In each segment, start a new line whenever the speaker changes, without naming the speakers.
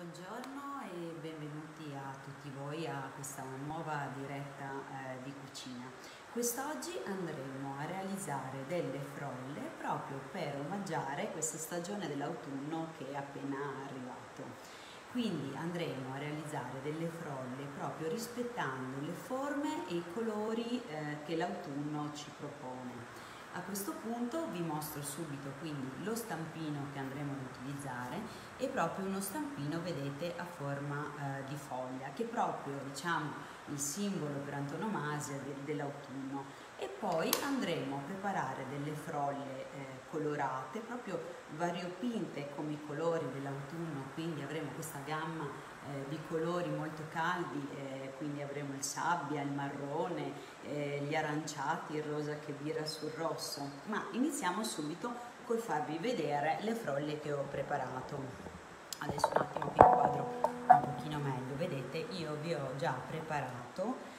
Buongiorno e benvenuti a tutti voi a questa nuova diretta di cucina. Quest'oggi andremo a realizzare delle frolle proprio per omaggiare questa stagione dell'autunno che è appena arrivato. Quindi andremo a realizzare delle frolle proprio rispettando le forme e i colori che l'autunno ci propone. A questo punto vi mostro subito quindi lo stampino che andremo ad utilizzare. È proprio uno stampino, vedete, a forma di foglia, che è proprio, diciamo, il simbolo per antonomasia dell'autunno. E poi andremo a preparare delle frolle colorate, proprio variopinte come i colori dell'autunno, quindi avremo questa gamma di colori molto caldi, quindi avremo il sabbia, il marrone, gli aranciati, il rosa che vira sul rosso. Ma iniziamo subito col farvi vedere le frolle che ho preparato. Adesso un attimo che inquadro un pochino meglio. Vedete, io vi ho già preparato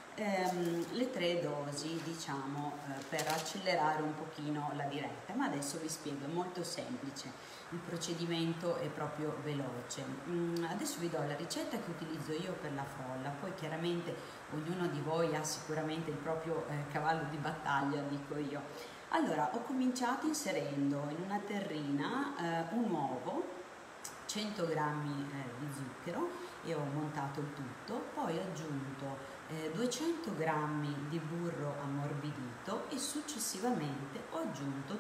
le 3 dosi, diciamo, per accelerare un pochino la diretta, ma adesso vi spiego, è molto semplice, il procedimento è proprio veloce. Adesso vi do la ricetta che utilizzo io per la frolla, poi chiaramente ognuno di voi ha sicuramente il proprio cavallo di battaglia, dico io. Allora, ho cominciato inserendo in una terrina un uovo, 100 g di zucchero, e ho montato il tutto, poi ho aggiunto 200 g di burro ammorbidito e successivamente ho aggiunto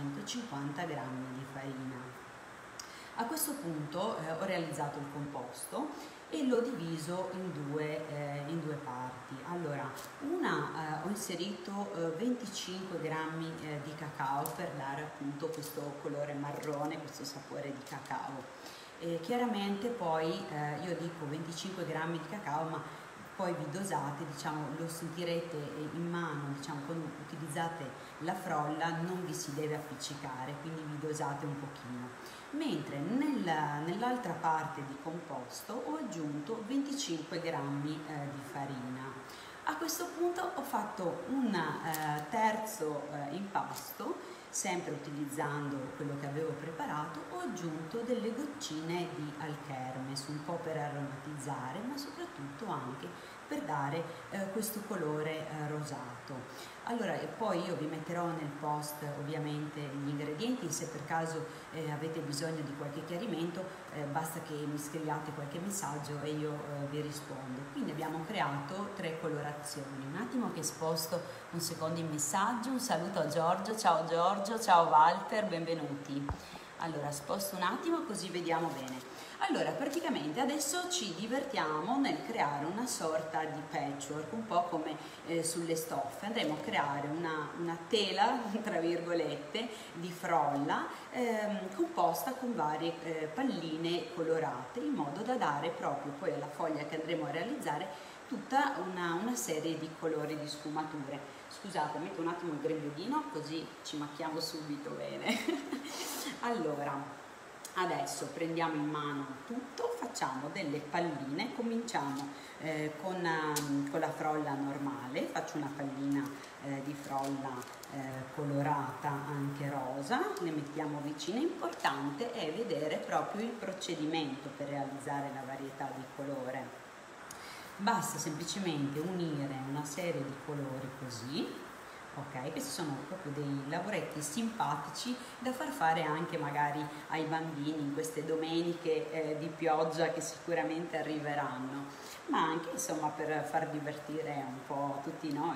250 g di farina. A questo punto ho realizzato il composto e l'ho diviso in due parti. Allora, ho inserito 25 g di cacao per dare appunto questo colore marrone, questo sapore di cacao. Chiaramente poi io dico 25 g di cacao, ma poi vi dosate, diciamo, lo sentirete in mano, diciamo, quando utilizzate la frolla non vi si deve appiccicare, quindi vi dosate un pochino. Mentre nell'altra parte di composto ho aggiunto 25 g di farina. A questo punto ho fatto un terzo impasto, sempre utilizzando quello che avevo preparato. Ho aggiunto delle goccine di alchermes, un po' per aromatizzare, ma soprattutto anche per dare questo colore rosato. Allora, e poi io vi metterò nel post ovviamente gli ingredienti, se per caso avete bisogno di qualche chiarimento basta che mi scriviate qualche messaggio e io vi rispondo. Quindi abbiamo creato 3 colorazioni. Un attimo che sposto un secondo il messaggio. Un saluto a Giorgio, ciao Walter, benvenuti. Allora, sposto un attimo così vediamo bene. Allora, praticamente adesso ci divertiamo nel creare una sorta di patchwork, un po' come sulle stoffe. Andremo a creare una tela, tra virgolette, di frolla composta con varie palline colorate, in modo da dare proprio poi alla foglia che andremo a realizzare tutta una serie di colori, di sfumature. Scusate, metto un attimo il grembiulino così ci macchiamo subito bene. Allora, adesso prendiamo in mano tutto, facciamo delle palline, cominciamo con la frolla normale. Faccio una pallina di frolla colorata anche rosa, le mettiamo vicine. Importante è vedere proprio il procedimento per realizzare la varietà di colore. Basta semplicemente unire una serie di colori così, ok? Questi sono proprio dei lavoretti simpatici da far fare anche magari ai bambini in queste domeniche di pioggia che sicuramente arriveranno, ma anche insomma per far divertire un po' tutti noi.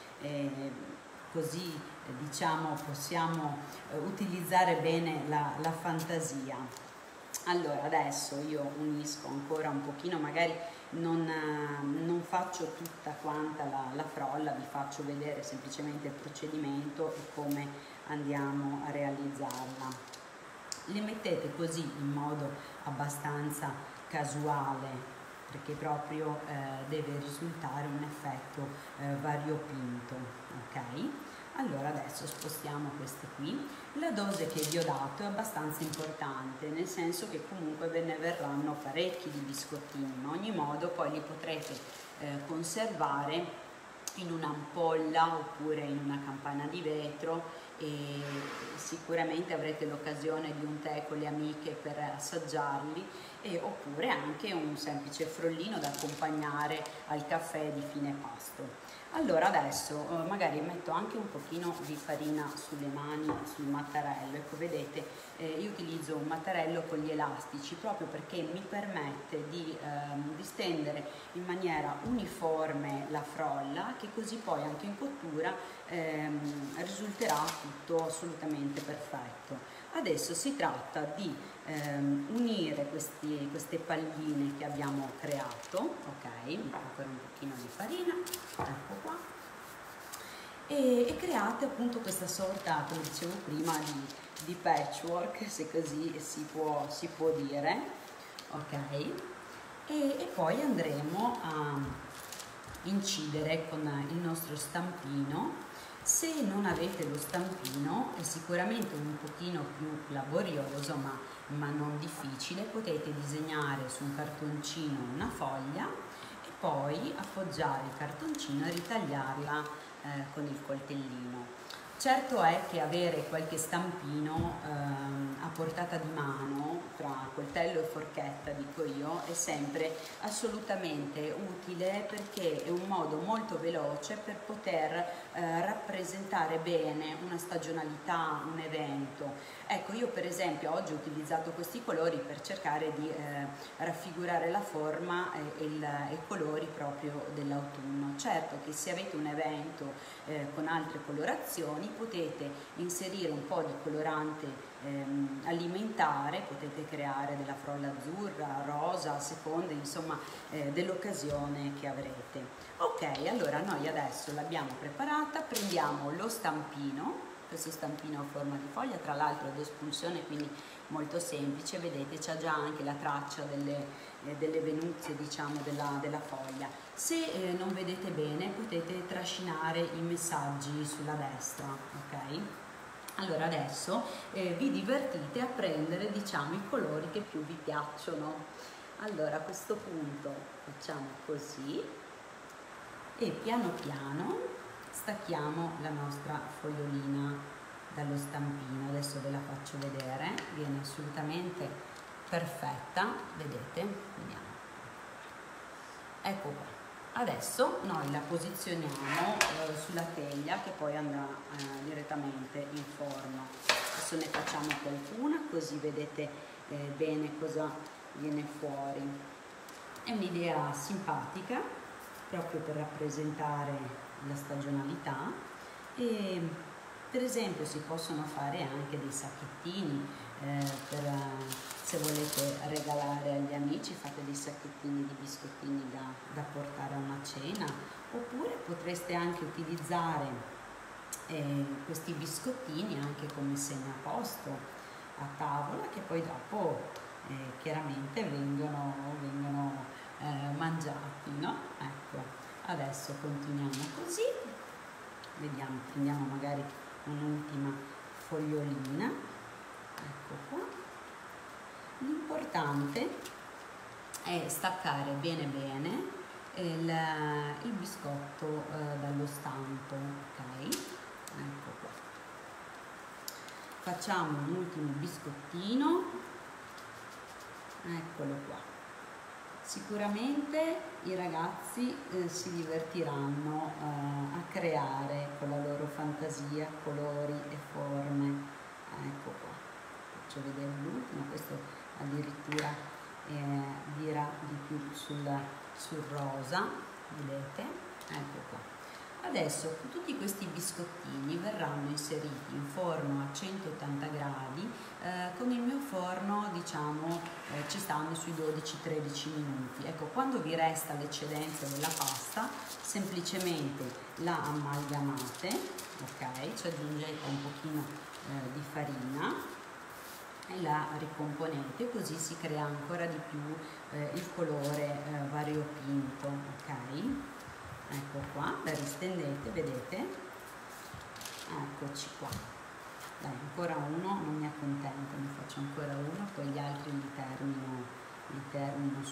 Così diciamo possiamo utilizzare bene la fantasia. Allora, adesso io unisco ancora un pochino, magari non faccio tutta quanta la frolla, vi faccio vedere semplicemente il procedimento e come andiamo a realizzarla. Le mettete così in modo abbastanza casuale, perché proprio deve risultare un effetto variopinto, ok? Allora adesso spostiamo queste qui. La dose che vi ho dato è abbastanza importante, nel senso che comunque ve ne verranno parecchi di biscottini, in ogni modo poi li potrete conservare in un'ampolla oppure in una campana di vetro e sicuramente avrete l'occasione di un tè con le amiche per assaggiarli, oppure anche un semplice frollino da accompagnare al caffè di fine pasto. Allora adesso magari metto anche un pochino di farina sulle mani, sul mattarello. Ecco, vedete, io utilizzo un mattarello con gli elastici proprio perché mi permette di stendere in maniera uniforme la frolla, che così poi anche in cottura risulterà tutto assolutamente perfetto. Adesso si tratta di unire queste palline che abbiamo creato, ok, ancora un pochino di farina, ecco qua, e create appunto questa sorta, come dicevo prima, di patchwork, se così si può dire, ok, e poi andremo a incidere con il nostro stampino. Se non avete lo stampino, è sicuramente un pochino più laborioso, ma non difficile. Potete disegnare su un cartoncino una foglia e poi appoggiare il cartoncino e ritagliarla con il coltellino. Certo è che avere qualche stampino a portata di mano, tra coltello e forchetta dico io, è sempre assolutamente utile, perché è un modo molto veloce per poter rappresentare bene una stagionalità, un evento. Ecco, io per esempio oggi ho utilizzato questi colori per cercare di raffigurare la forma e i colori proprio dell'autunno. Certo che se avete un evento con altre colorazioni potete inserire un po' di colorante alimentare, potete creare della frolla azzurra, rosa, a seconda insomma dell'occasione che avrete. Ok, allora noi adesso l'abbiamo preparata, prendiamo lo stampino, questo stampino a forma di foglia, tra l'altro ad espulsione, quindi molto semplice, vedete c'ha già anche la traccia delle venuzie, diciamo, della foglia. Se non vedete bene potete trascinare i messaggi sulla destra, ok? Allora adesso vi divertite a prendere, diciamo, i colori che più vi piacciono. Allora a questo punto facciamo così e piano piano stacchiamo la nostra fogliolina dallo stampino. Adesso ve la faccio vedere, viene assolutamente perfetta, vedete? Vediamo. Ecco qua. Adesso noi la posizioniamo sulla teglia che poi andrà direttamente in forno. Adesso ne facciamo qualcuna così vedete bene cosa viene fuori. È un'idea simpatica proprio per rappresentare la stagionalità, e per esempio si possono fare anche dei sacchettini se volete regalare agli amici, fate dei sacchettini di biscottini da portare a una cena, oppure potreste anche utilizzare questi biscottini anche come segnaposto a tavola, che poi dopo chiaramente vengono mangiati, no? Ecco. Adesso continuiamo così, vediamo, prendiamo magari un'ultima fogliolina, ecco qua. L'importante è staccare bene il biscotto dallo stampo, ok? Ecco qua. Facciamo un ultimo biscottino, eccolo qua. Sicuramente i ragazzi si divertiranno a creare con la loro fantasia colori e forme. Ecco qua, faccio vedere l'ultimo, questo addirittura dirà di più sul rosa, vedete? Ecco qua. Adesso tutti questi biscottini verranno inseriti in forno a 180 gradi, con il mio forno diciamo ci stanno sui 12-13 minuti. Ecco, quando vi resta l'eccedenza della pasta semplicemente la amalgamate, ok? Ci aggiungete un pochino di farina e la ricomponete, così si crea ancora di più il colore variopinto, ok? Ecco qua, la ristendete, vedete? Eccoci qua. Dai, ancora uno, non mi accontento, ne faccio ancora uno, poi gli altri li termino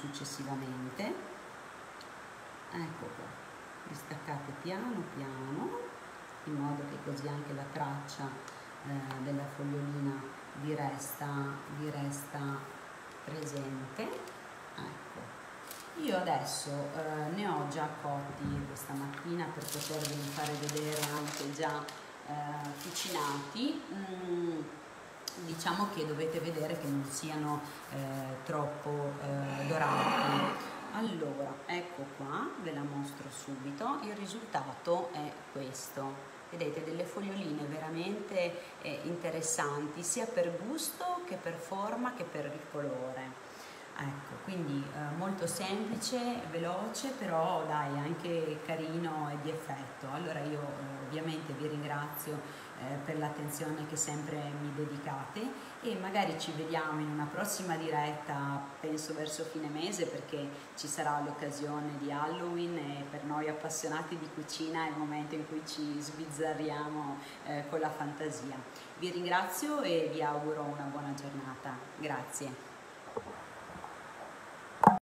successivamente. Ecco qua, li staccate piano piano in modo che così anche la traccia della fogliolina vi resta presente. Ecco. Io adesso ne ho già cotti questa mattina per potervi fare vedere anche già cucinati. Diciamo che dovete vedere che non siano troppo dorati. Allora, ecco qua, ve la mostro subito, il risultato è questo. Vedete, delle foglioline veramente interessanti sia per gusto che per forma che per il colore. Ecco, quindi molto semplice, veloce, però dai, anche carino e di effetto. Allora io ovviamente vi ringrazio per l'attenzione che sempre mi dedicate e magari ci vediamo in una prossima diretta, penso verso fine mese, perché ci sarà l'occasione di Halloween e per noi appassionati di cucina è il momento in cui ci sbizzarriamo con la fantasia. Vi ringrazio e vi auguro una buona giornata. Grazie.